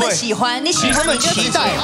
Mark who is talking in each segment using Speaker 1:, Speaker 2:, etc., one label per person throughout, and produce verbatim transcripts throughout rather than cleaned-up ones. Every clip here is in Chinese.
Speaker 1: 们喜欢，你喜欢你就
Speaker 2: 期待。
Speaker 1: 哎，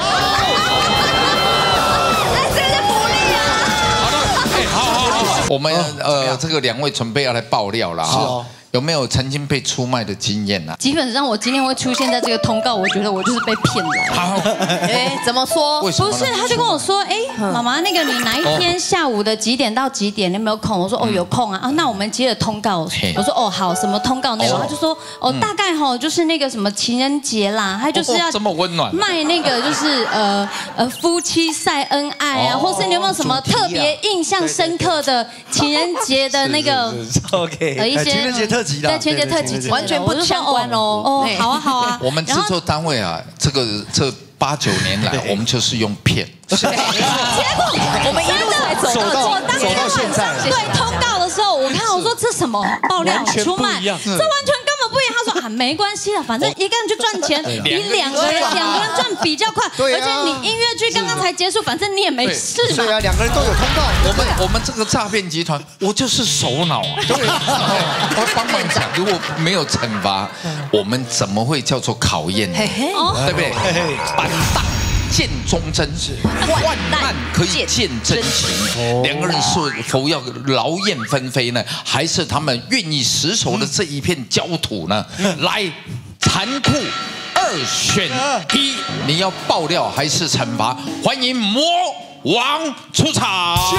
Speaker 1: 这是福利啊！
Speaker 3: 好的，哎，好好好，我们呃这个两位准备要来爆料了哈。 有没有曾经被出卖的经验啊？
Speaker 4: 基本上我今天会出现在这个通告，我觉得我就是被骗来。
Speaker 3: 好，
Speaker 1: 哎，怎么说？
Speaker 3: 为什么？
Speaker 4: 不是，他就跟我说，哎，妈妈，那个你哪一天下午的几点到几点，你有没有空？我说哦，有空啊。啊，那我们接了通告。我说哦，好，什么通告内容？他就说哦，大概哈就是那个什么情人节啦，他就是要
Speaker 3: 这么温暖，
Speaker 4: 卖那个就是呃呃夫妻晒恩爱啊，或是你有没有什么特别印象深刻的情人节的那个
Speaker 2: OK
Speaker 4: 呃一些
Speaker 2: 情人节特辑的，
Speaker 4: 对情人节特辑
Speaker 1: 完全不相关哦。
Speaker 4: 哦，好啊好啊。
Speaker 3: 我们制作单位啊，这个这八九年来，我们就是用骗。
Speaker 1: 结果我们一路才走到
Speaker 4: 我当天晚上对通告的时候，我看我说这什么爆料出卖，这完全根本不一样。他说啊没关系了，反正一个人去赚钱比两个人两个人赚比较快，而且你音乐剧刚刚才结束，反正你也没事嘛。
Speaker 2: 对啊，两个人都有通告。
Speaker 3: 我们我们这个诈骗集团，我就是首脑啊。对，我帮忙讲，如果没有惩罚，我们怎么会叫做考验呢？对不对？板荡见忠贞，患难可以见真情。两个人是否要劳燕分飞呢？还是他们愿意死守的这一片焦土呢？来，残酷二选一，你要爆料还是惩罚？欢迎魔王出场。
Speaker 2: 是，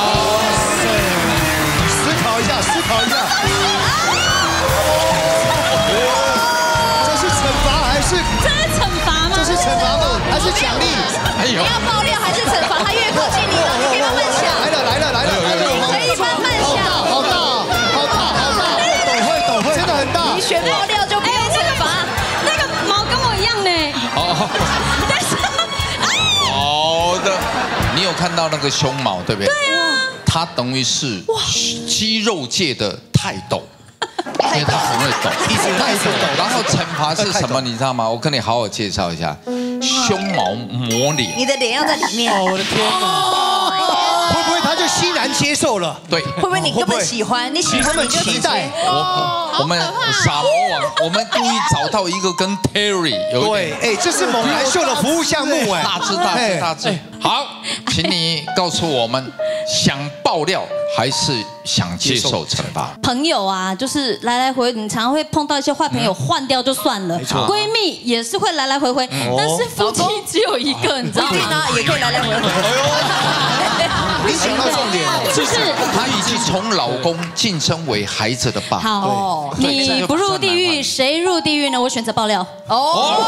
Speaker 2: 思考一下，思考一下。这是惩罚还是？
Speaker 4: 这是惩罚吗？
Speaker 2: 这是惩罚吗？还是奖励？
Speaker 3: 哎呦，
Speaker 1: 你要爆料还是惩罚？他越靠近你了，你可以慢慢想。
Speaker 2: 来了来了来了来了！
Speaker 1: 可以慢慢想。
Speaker 2: 好大好大好大！抖会抖会，真的很大。
Speaker 1: 你选爆料就不用惩罚。
Speaker 4: 那个毛跟我一样呢。
Speaker 3: 哦，
Speaker 4: 但是
Speaker 3: 好的，你有看到那个胸毛对不对？对啊，它等于是肌肉界的泰斗。因为他很会抖，
Speaker 2: 一直太抖。
Speaker 3: 然后惩罚是什么？你知道吗？我跟你好好介绍一下，胸毛磨脸。
Speaker 1: 你的脸要在里面。
Speaker 2: 哦，我的天哪！会不会他就欣然接受了？
Speaker 3: 对，
Speaker 1: 会不会你根本喜欢？你喜欢你就
Speaker 2: 期待。
Speaker 3: 我我们傻魔王，我们故意找到一个跟 Terry 有一点。
Speaker 2: 对，哎，这是猛男秀的服务项目哎，
Speaker 3: 大只大只大只。好，请你告诉我们，想爆料还是想接受惩罚？
Speaker 4: 朋友啊，就是来来回，你常常会碰到一些坏朋友，换掉就算了。闺蜜也是会来来回回，但是夫妻只有一个，你知道吗？
Speaker 1: 也可以来来回回。
Speaker 2: 你讲到重点了，
Speaker 4: 就是
Speaker 3: 她已经从老公晋升为孩子的爸。
Speaker 4: 好，你不入地狱，谁入地狱呢？我选择爆料。
Speaker 1: 哦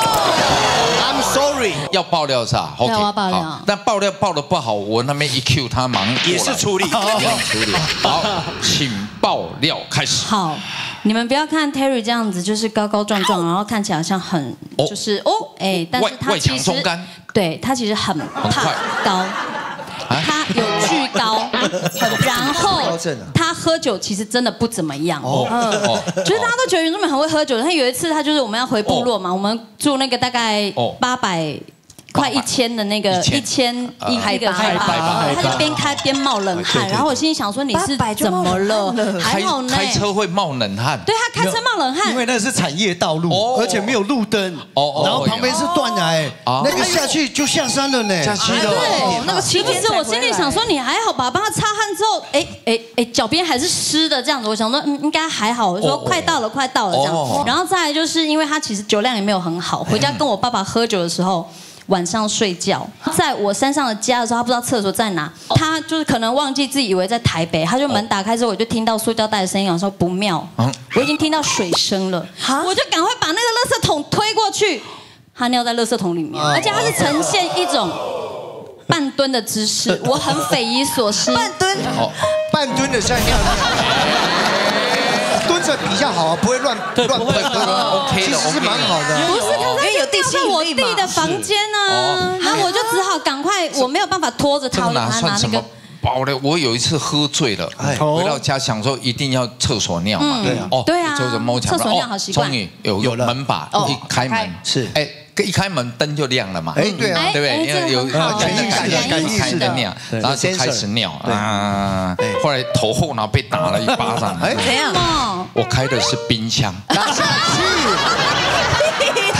Speaker 2: ，I'm sorry，
Speaker 3: 要爆料是吧 ？OK，
Speaker 4: 我要爆料。
Speaker 3: 但爆料爆的不好，我那边一 Q 他忙
Speaker 2: 也是处理，
Speaker 3: 也处理。好，请爆料开始。
Speaker 4: 好，你们不要看 Terry 这样子，就是高高壮壮，然后看起来好像很就是哦，哎，但是他其实对他其实很怕高。他有巨高，然后他喝酒其实真的不怎么样。哦，就是大家都觉得原住民很会喝酒。他有一次，他就是我们要回部落嘛，我们住那个大概八百。快一千的那个一千一那个海拔，他就边开边冒冷汗，然后我心里想说你是怎么了？还好呢，
Speaker 3: 开车会冒冷汗。
Speaker 4: 对他开车冒冷汗，
Speaker 2: 因为那是产业道路，而且没有路灯，然后旁边是断崖，那个下去就下山了呢。
Speaker 3: 下去了，
Speaker 4: 对，那个其实我心里想说你还好吧，帮他擦汗之后，哎哎哎，脚边还是湿的这样子，我想说嗯应该还好，我说快到了快到了这样，然后再来就是因为他其实酒量也没有很好，回家跟我爸爸喝酒的时候。晚上睡觉，在我山上的家的时候，他不知道厕所在哪，他就是可能忘记自己以为在台北，他就门打开之后，我就听到塑胶袋的声音，我说不妙，我已经听到水声了，我就赶快把那个垃圾桶推过去，他尿在垃圾桶里面，而且他是呈现一种半蹲的姿势，我很匪夷所思，
Speaker 1: 半蹲，
Speaker 2: 半蹲的像尿尿。蹲着比较好啊，不会乱乱喷，OK 的，其实是蛮好的。
Speaker 4: 不是，因为有地心引力嘛。我弟的房间呢，然后我就只好赶快，我没有办法拖着他，
Speaker 3: 哪算什么爆料？我有一次喝醉了，回到家想说一定要厕所尿嘛，对啊，
Speaker 4: 哦，对啊，
Speaker 3: 厕
Speaker 4: 所尿好习惯。
Speaker 3: 终于有有门把一开门
Speaker 2: 是，
Speaker 3: 哎。一开门灯就亮了嘛，
Speaker 2: 哎对啊，
Speaker 3: 对不对？因为有
Speaker 2: 感应式的感应式的
Speaker 3: 尿，然后就开始尿啊。后来头后脑被打了一巴掌，
Speaker 1: 哎，怎样？
Speaker 3: 我开的是冰箱，
Speaker 2: 打下去，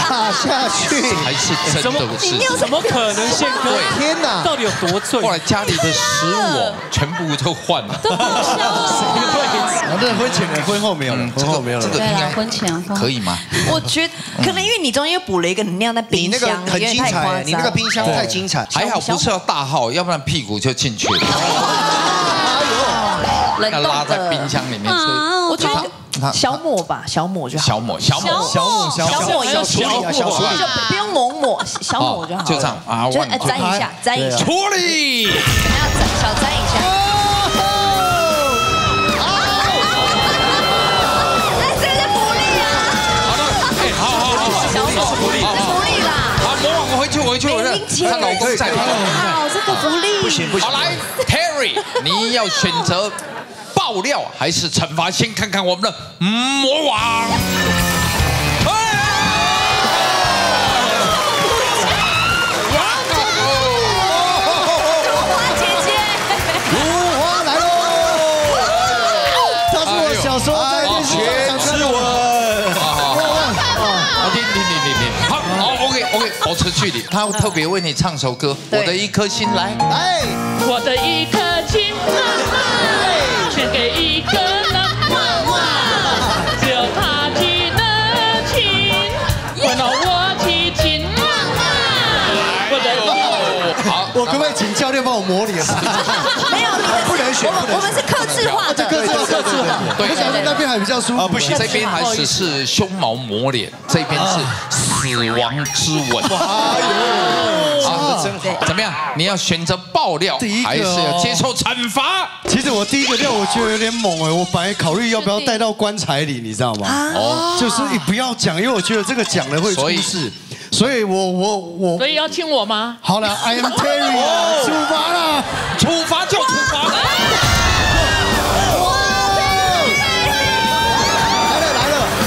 Speaker 2: 打下去，
Speaker 3: 还是真的是？
Speaker 5: 怎么可能宪哥？
Speaker 2: 天哪，
Speaker 5: 到底有多醉？
Speaker 3: 后来家里的食物全部都换了，
Speaker 4: 都报销了。
Speaker 2: 反正婚前的婚后没有了，婚后没有了。
Speaker 3: 这个应该
Speaker 4: 婚前
Speaker 3: 可以吗？
Speaker 1: 我觉得可能因为你中间又补了一个你那样在冰箱，
Speaker 2: 你那个很精彩，你那个冰箱太精彩。
Speaker 3: 还好不是要大号，要不然屁股就进去了。要拉在冰箱里面吹。
Speaker 1: 我觉得小抹吧，小抹就好。
Speaker 3: 小抹，小抹，
Speaker 2: 小抹，
Speaker 1: 小抹有
Speaker 2: 处理啊，小处理，
Speaker 1: 就不用猛抹，小抹就好。
Speaker 3: 就这样啊，
Speaker 1: 就哎沾一下，沾一下。
Speaker 3: 处理。
Speaker 1: 要沾小沾一下。哎，这个是福利啊！
Speaker 3: 好的，哎，好好好，
Speaker 1: 小抹福利，福利啦！
Speaker 3: 好，魔王，我回去，我回去，我认。她老公在，她老公在。
Speaker 1: 好，这个福利。
Speaker 2: 不行不行。
Speaker 3: 好来 ，Terry， 你要选择爆料还是惩罚？先看看我们的魔王。
Speaker 2: 小时候在电视上看的文，
Speaker 3: 好，停停停停停，好，好 ，OK OK， 保持距离。他特别为你唱首歌，《我的一颗心》来，
Speaker 2: 来，
Speaker 6: 我的一颗心，献给一个人，只有他记得情，温暖我七情。我的
Speaker 3: 好，
Speaker 2: 我可不可以请教练帮我模拟？
Speaker 1: 没有，
Speaker 2: 不能选，
Speaker 1: 我们是客制化的，
Speaker 2: 客制化，客制化。
Speaker 3: 对，
Speaker 2: 我想说那边还比较舒服。
Speaker 3: 不行，这边还是是胸毛磨脸，这边是死亡之吻。哎呦，啊，真好。怎么样？你要选择爆料，还是要接受惩罚？
Speaker 2: 其实我第一个料我觉得有点猛哎，我本来考虑要不要带到棺材里，你知道吗？哦，就是你不要讲，因为我觉得这个讲了会出事。所以我我我，
Speaker 6: 所以要亲我吗？
Speaker 2: 好了 ，I am Terry 啊，出发了，
Speaker 3: 处罚就处罚。
Speaker 2: 来了来了。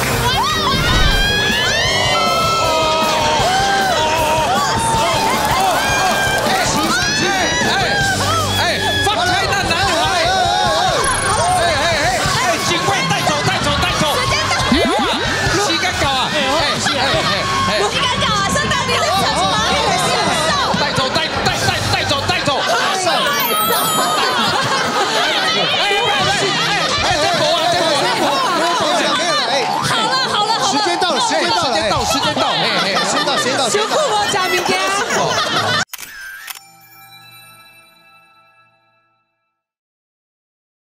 Speaker 3: 哎哎哎，放开那男孩！哎哎哎哎，警卫带走带走带走！膝盖搞啊！哎哎哎哎，
Speaker 1: 膝盖搞啊！上到底是什么？
Speaker 3: 带走带带带带走带走！
Speaker 2: 好了好了好了，时间到了时间到了，
Speaker 3: 时间到时间到，哎哎，
Speaker 2: 时间到时间到，
Speaker 1: 辛苦我嘉宾哥。